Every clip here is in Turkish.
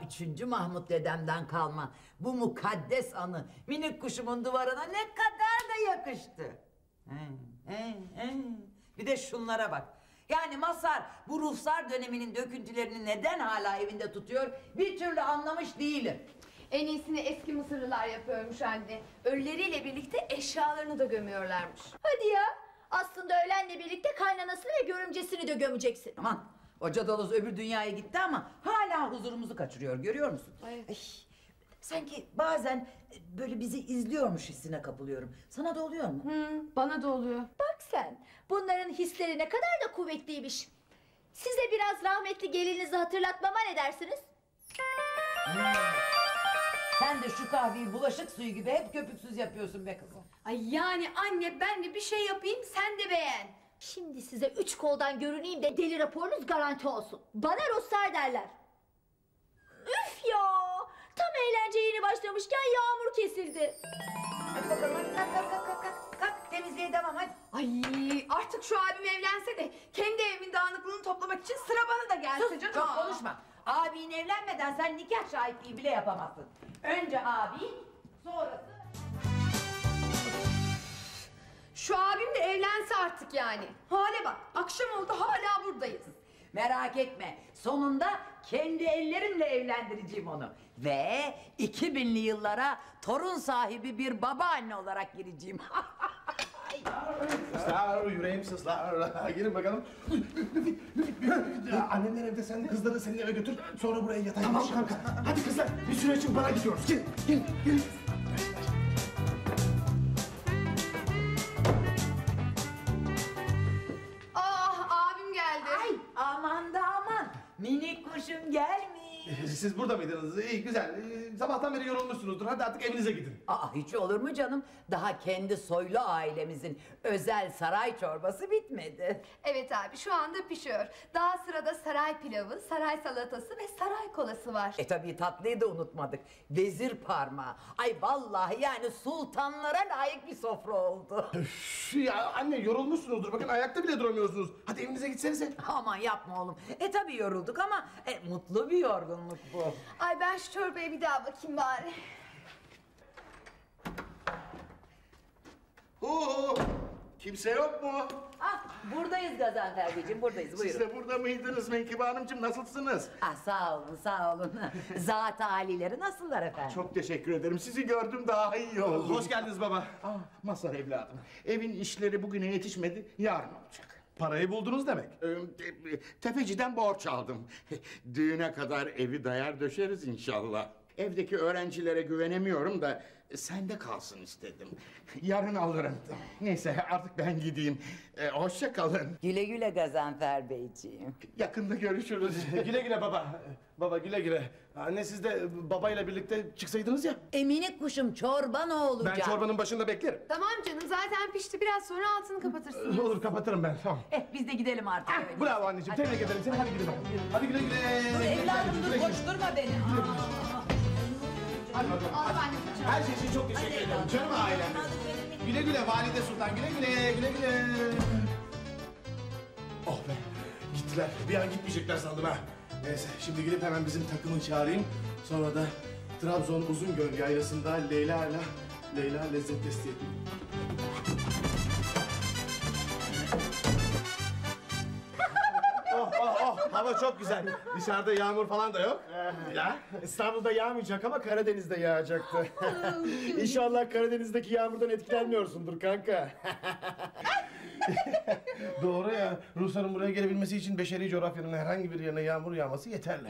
3. Mahmut dedemden kalma bu mukaddes anı minik kuşumun duvarına ne kadar da yakıştı. Bir de şunlara bak. Yani Mazhar bu ruhsar döneminin döküntülerini neden hala evinde tutuyor bir türlü anlamış değilim. En iyisini eski Mısırlılar yapıyormuş anne. Ölüleriyle birlikte eşyalarını da gömüyorlarmış. Hadi ya. Aslında öğlenle birlikte kaynanasını ve görümcesini de gömeceksin. Aman o cadaloz öbür dünyaya gitti ama hala huzurumuzu kaçırıyor, görüyor musun? Ay. Sanki bazen böyle bizi izliyormuş hissine kapılıyorum. Sana da oluyor mu? Bana da oluyor. Bak sen, bunların hisleri ne kadar da kuvvetliymiş. Size biraz rahmetli gelinizi hatırlatmama ne dersiniz? Sen de şu kahveyi bulaşık suyu gibi hep köpüksüz yapıyorsun be kızım. Ay yani anne ben de bir şey yapayım sen de beğen. Şimdi size 3 koldan görüneyim de deli raporunuz garanti olsun. Bana ruhsar derler. Üf ya! Tam eğlence yeni başlamışken yağmur kesildi. Hadi bakalım hadi kalk temizliğe devam hadi. Ay artık şu abim evlense de kendi evimin dağınıklığını toplamak için sıra bana da gelse Sus canım. çok konuşma. Abin evlenmeden sen nikah şahitliği bile yapamazsın. Önce abin sonrası... Şu abim de evlense artık yani. Hale bak akşam oldu hala buradayız. Merak etme. Sonunda kendi ellerimle evlendireceğim onu. Ve 2000'li yıllara torun sahibi bir babaanne olarak gireceğim. Sıslar, yüreğim sıslar. Gelin bakalım. Annenler evde, sen de kızları senin eve götür. Sonra buraya yatayım. Tamam kanka. Hadi kızlar, bir süre için bara gidiyoruz. Gelin. Ah abim geldi. Ay aman da aman. Minik kuşum gelmiş. Siz burada mıydınız? İyi, güzel. Sabahtan beri yorulmuşsunuzdur. Hadi artık evinize gidin. Hiç olur mu canım? Daha kendi soylu ailemizin özel saray çorbası bitmedi. Evet abi şu anda pişiyor. Daha sırada saray pilavı, saray salatası ve saray kolası var. Tabii tatlıyı da unutmadık. Vezir parmağı. Ay vallahi yani sultanlara layık bir sofra oldu. Üf, ya anne yorulmuşsunuzdur. Bakın ayakta bile duramıyorsunuz. Hadi evinize gitsenize. Aman yapma oğlum. Tabii yorulduk ama mutlu bir yorgunluk bu. Ay ben şu çorbaya bir daha bakayım bari. Kimse yok mu? Buradayız Gazanfer Beyciğim, buradayız. Siz de burada mıydınız Menkıbe Hanımcığım? Nasılsınız? Sağ olun, sağ olun. Zat-ı alileri nasıllar efendim? Çok teşekkür ederim. Sizi gördüm daha iyi oldu. Hoş geldiniz baba. Mazhar evladım. Evin işleri bugüne yetişmedi. Yarın olacak. Parayı buldunuz demek. Tefeciden borç aldım. Düğüne kadar evi dayar döşeriz inşallah. Evdeki öğrencilere güvenemiyorum da sende kalsın istedim. Yarın alırım. Neyse artık ben gideyim. Hoşça kalın. Güle güle Gazanfer Beyciğim. Yakında görüşürüz. Güle güle baba. Baba güle güle. Anne siz de babayla birlikte çıksaydınız ya. Minik kuşum çorba ne olacak? Ben çorbanın başında beklerim. Tamam canım zaten pişti biraz sonra altını kapatırsın. Olur kapatırım ben, tamam. Biz de gidelim artık eve. Bravo anneciğim, tebrik ederim seni. Hadi gidelim. Hadi güle güle. Dur evladım dur koşturma beni. Hadi bakalım. Al ben de kaçıyorum. Her şey için çok teşekkür ederim. Canım ailem. Güle güle Valide Sultan, güle güle, güle güle. Oh be, gittiler. Bir an gitmeyecekler sandım ha. Neyse, şimdi gidip hemen bizim takımı çağırayım. Sonra da Trabzon Uzungöl yaylasında Leyla lezzet testi yapayım. Hava çok güzel. Dışarıda yağmur falan da yok. Ya. İstanbul'da yağmayacak ama Karadeniz'de yağacaktı. İnşallah Karadeniz'deki yağmurdan etkilenmiyorsundur kanka. Doğru ya. Rusların buraya gelebilmesi için beşeri coğrafyanın herhangi bir yerine yağmur yağması yeterli.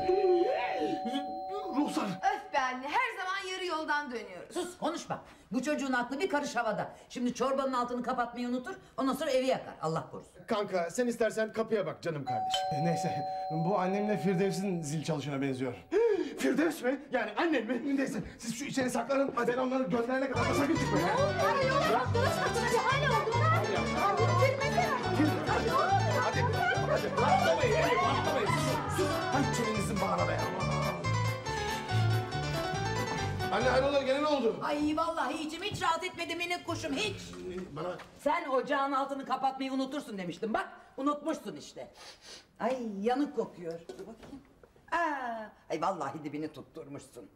Ruslar! Öf be anne her zaman yarı yoldan dönüyoruz. Sus konuşma. Bu çocuğun aklı bir karış havada. Şimdi çorbanın altını kapatmayı unutur. Ondan sonra evi yakar. Allah korusun. Kanka sen istersen kapıya bak canım kardeşim. Neyse, bu annemle Firdevs'in zil çalışına benziyor. Firdevs mi? Yani annem mi? Neyse, siz şu içeri saklanın. Ben onları gönderene kadar da sakın çıkmayın. Ay yok, baktınız sakınca hala oldu lan. Allah'ım girmesene. Hadi, patlamayın, patlamayın. Sus, hadi çevinizin bağına be. Anne hayrola gene ne oldu? Ay vallahi içim hiç rahat etmedi minik kuşum hiç. Bana Sen ocağın altını kapatmayı unutursun demiştim. Bak unutmuşsun işte. Ay yanık kokuyor. Dur bakayım. Ay vallahi dibini tutturmuşsun.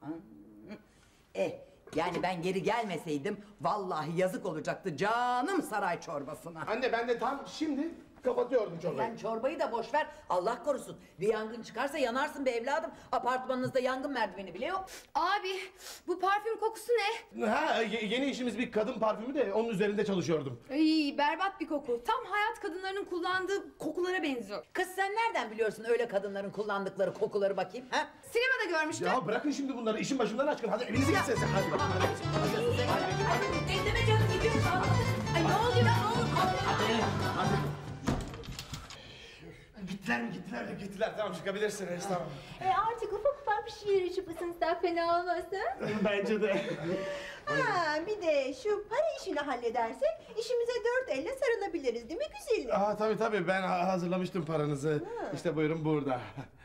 Yani ben geri gelmeseydim vallahi yazık olacaktı canım saray çorbasına. Anne ben de tam şimdi kapatıyordum çorbayı. Sen çorbayı da boş ver. Allah korusun. Bir yangın çıkarsa yanarsın be evladım. Apartmanınızda yangın merdiveni bile yok. Abi bu parfüm kokusu ne? Yeni işimiz bir kadın parfümü de onun üzerinde çalışıyordum. Ay berbat bir koku. Tam hayat kadınlarının kullandığı kokulara benziyor. Kız sen nereden biliyorsun öyle kadınların kullandıkları kokuları bakayım? Ha? Sinemada görmüştüm. Ya bırakın şimdi bunları işin başımdan aşkın. Hadi evinize gitsenize. Hadi bakalım. Bekleme canım gidiyoruz. Ay ne oluyor ne olur. Gittiler. Tamam çıkabilirsiniz tamam. Artık ufak bir şiir içip ısınsak fena olmazsa. Bence de. Bir de şu para işini halledersek işimize dört elle sarılabiliriz değil mi güzelim? Tabii ben hazırlamıştım paranızı. İşte buyurun burada.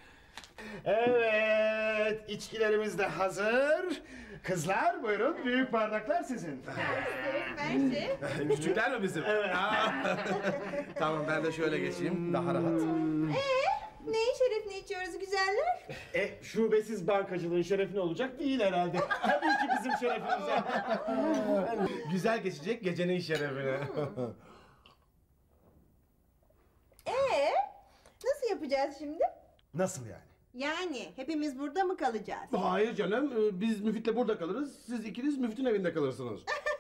Evet, içkilerimiz de hazır. Kızlar buyurun, büyük bardaklar sizin. Mersi. Küçükler mi bizim? Evet. Tamam ben de şöyle geçeyim, daha rahat. Neyin şerefine içiyoruz güzeller? Şubesiz bankacılığın şerefine olacak değil herhalde. Tabii ki bizim şerefimize. Güzel geçecek gecenin şerefine. Nasıl yapacağız şimdi? Nasıl yani? Yani hepimiz burada mı kalacağız? Hayır canım, biz Müfit'le burada kalırız. Siz ikiniz Müfit'in evinde kalırsınız.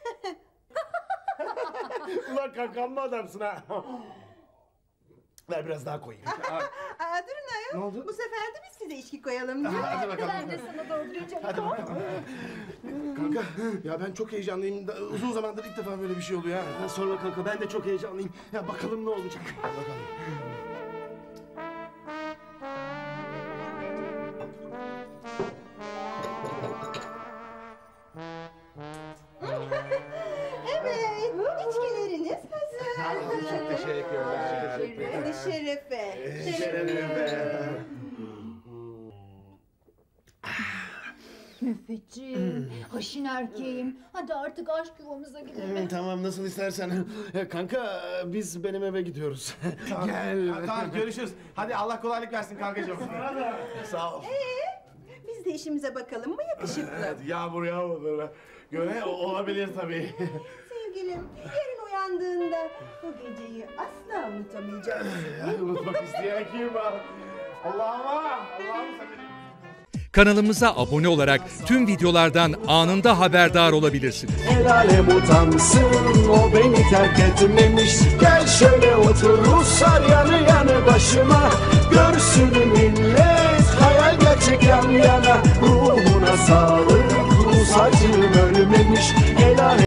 Ulan kankan adamsın ha. Ver biraz daha koyayım. Durun ayol. Ne oldu? Bu sefer de biz size içki koyalım. Hadi bakalım. Ben de sana dolduracağım. Kanka, ya ben çok heyecanlıyım. Uzun zamandır ilk defa böyle bir şey oluyor ha. Sonra kanka ben de çok heyecanlıyım. Ya bakalım ne olacak. Evet, içkileriniz hazır. Çok teşekkürler. Hadi şerefe. Müfetciğim, haşin erkeğim. Hadi artık aşk yuvamıza gidelim. Tamam nasıl istersen. Kanka biz benim eve gidiyoruz. Gel. Tamam görüşürüz. Hadi Allah kolaylık versin kankacığım. Sağ ol. Biz de işimize bakalım mı yakışıklı? Yağmur yağmadı. Göre olabilir tabii. Sevgilim, yarın uyandığında bu geceyi asla unutamayacaksın. Unutmak isteyen kim var? Allah'ım sen beni... Kanalımıza abone olarak tüm videolardan anında haberdar olabilirsiniz. El alem utansın o beni terk etmemiş. Gel şöyle otur Ruslar yanı yanı başıma. Görsün millet hayal gerçek yan yana. Ruhuna sağlık Rus acım ölmemiş. El alem